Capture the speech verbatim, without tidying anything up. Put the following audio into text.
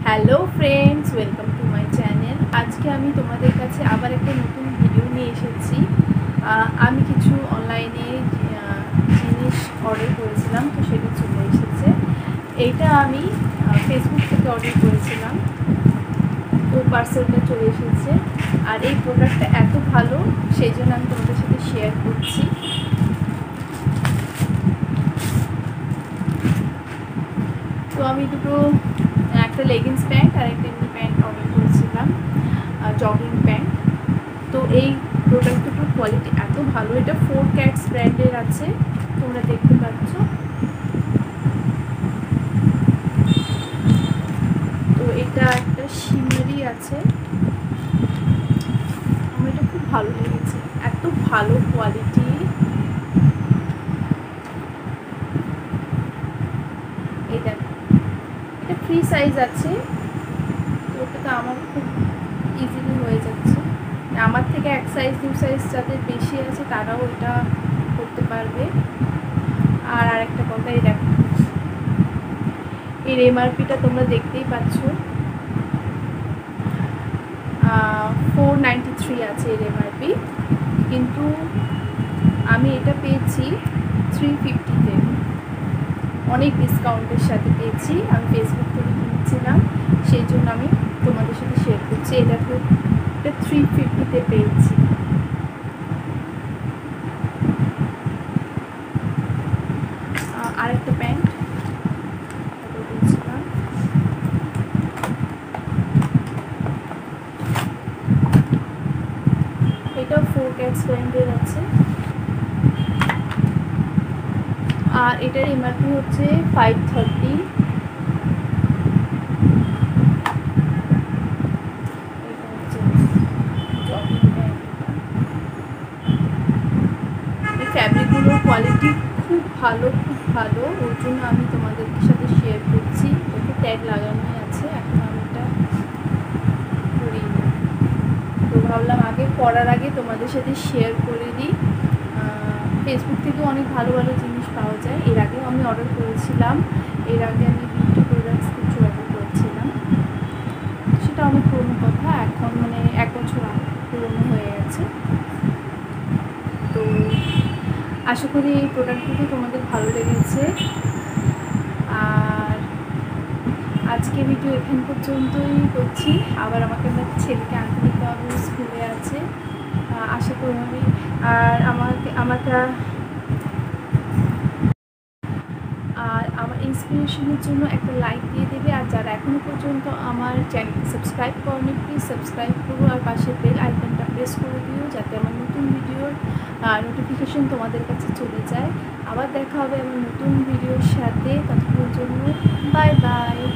Hello friends, welcome to my channel. আজকে আমি তোমাদের কাছে আবার একটা নতুন ভিডিও নিয়ে এসেছি। আমি কিছু অনলাইনে জিনিস অর্ডার করেছিলাম, তো সেটা চলে এসেছে। এইটা আমি ফেসবুক থেকে অর্ডার করেছিলাম, তো পার্সেলটা চলে এসেছে। আর এই প্রোডাক্টটা এত ভালো, সেই জন্য আমি তোমাদের সাথে শেয়ার করছি। তো আমি দুটো, একটা লেগিংস প্যান্ট আর একটা এমনি প্যান্ট অর্ডার করেছিলাম, জগিং প্যান্ট। তো এই প্রোডাক্ট দুটোর কোয়ালিটি এত ভালো। এটা ফোর ক্যাটস ব্র্যান্ডের আছে, তোমরা দেখতে পাচ্ছ। তো এটা একটা শিমারি আছে, আমার এটা খুব ভালো লেগেছে, এত ভালো কোয়ালিটি। এটা এটা ফ্রি সাইজ আছে, তো ওটাতে আমার খুব ইজিলি হয়ে যাচ্ছে। আমার থেকে এক সাইজ দু সাইজ যাদের বেশি আছে তারাও এটা করতে পারবে। আর আরেকটা কথা, এই দেখো, এর এমআরপিটা তোমরা দেখতেই পাচ্ছ, ফোর নাইনটি থ্রি আছে এর এমআরপি, কিন্তু আমি এটা পেয়েছি থ্রি ফিফটিতে, অনেক ডিসকাউন্টের সাথে পেয়েছি। আমি ফেসবুক থেকে কিনছিলাম, সেই জন্য আমি তোমাদের সাথে শেয়ার করছি। এটা এটা থ্রি ফিফটিতে পেয়েছি। আরেকটা প্যান্ট বলছিলাম, এটাও ফোর ক্যাটস ব্র্যান্ডের আছে, আর এটার এমআরপি হচ্ছে ফাইভ থার্টি। এই ফ্যাব্রিকগুলোর কোয়ালিটি খুব ভালো, খুব ভালো, ওর জন্য আমি তোমাদের সাথে শেয়ার করছি। ওকে ট্যাগ লাগানোই আছে, এখন আমি এটা করি। তো ভাবলাম আগে করার আগে তোমাদের সাথে শেয়ার করে দিই। ফেসবুক থেকে অনেক ভালো ভালো জিনিস পাওয়া যায়। এর আগেও আমি অর্ডার করেছিলাম, এর আগে আমি বিউটি প্রোডাক্টস কিছু অর্ডার করেছিলাম, সেটা অনেক পুরোনো কথা, এখন মানে এক বছর পুরোনো হয়ে গেছে। তো আশা করি এই প্রোডাক্টগুলো তোমাদের ভালো লেগেছে। আর আজকে ভিডিও এখান পর্যন্তই করছি। আবার আমাকে আমার ছেলেকে আনতে দিতে হবে, স্কুলে আছে, আশা করি আমি। আর আমাকে আমাকে আর আমার ইন্সপিরেশনের জন্য একটা লাইক দিয়ে দেবে। আর যারা এখনও পর্যন্ত আমার চ্যানেলকে সাবস্ক্রাইব করনি, প্লিজ সাবস্ক্রাইব করো, আর পাশের বেল আইকনটা প্রেস করে দিও, যাতে আমার নতুন ভিডিওর নোটিফিকেশন তোমাদের কাছে চলে যায়। আবার দেখা হবে আমার নতুন ভিডিওর সাথে, ততক্ষণের জন্য বাই বাই।